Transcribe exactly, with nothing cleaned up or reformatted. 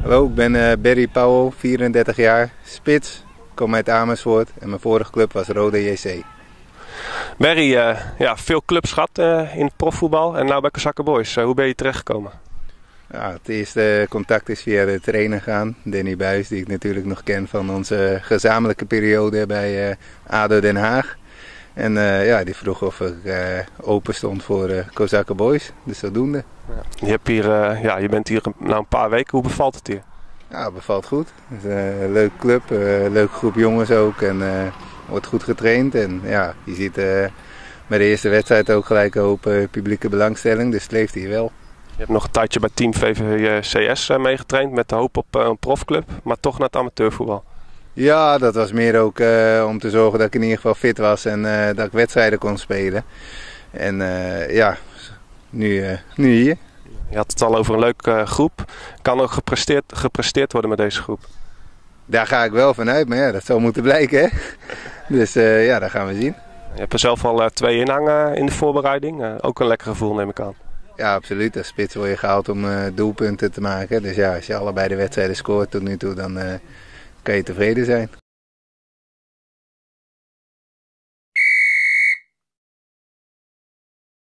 Hallo, ik ben uh, Barry Powell, vierendertig jaar, spits, kom uit Amersfoort en mijn vorige club was Roda J C. Barry, uh, ja, veel clubs gehad uh, in het profvoetbal en nu bij Kozakke Boys. Uh, hoe ben je terechtgekomen? Ja, het eerste contact is via de trainer gegaan, Danny Buijs, die ik natuurlijk nog ken van onze gezamenlijke periode bij uh, A D O Den Haag. En uh, ja, die vroeg of ik uh, open stond voor uh, Kozakke Boys, dus zodoende. Ja. Je, hebt hier, uh, ja, je bent hier nou een paar weken, hoe bevalt het hier? Ja, het bevalt goed. Het is een leuke club, een leuke groep jongens ook en uh, wordt goed getraind. En ja, je ziet uh, bij de eerste wedstrijd ook gelijk een hoop uh, publieke belangstelling, dus het leeft hier wel. Je hebt nog een tijdje bij Team V V C S uh, meegetraind met de hoop op uh, een profclub, maar toch naar het amateurvoetbal. Ja, dat was meer ook uh, om te zorgen dat ik in ieder geval fit was en uh, dat ik wedstrijden kon spelen. En uh, ja, nu, uh, nu hier. Je had het al over een leuke uh, groep. Kan ook gepresteerd, gepresteerd worden met deze groep? Daar ga ik wel vanuit, maar ja, dat zal moeten blijken. Hè? Dus uh, ja, dat gaan we zien. Je hebt er zelf al uh, twee inhangen in de voorbereiding. Uh, ook een lekker gevoel, neem ik aan. Ja, absoluut. Als spits word je gehaald om uh, doelpunten te maken. Dus ja, als je allebei de wedstrijden scoort tot nu toe, dan uh, kan je tevreden zijn.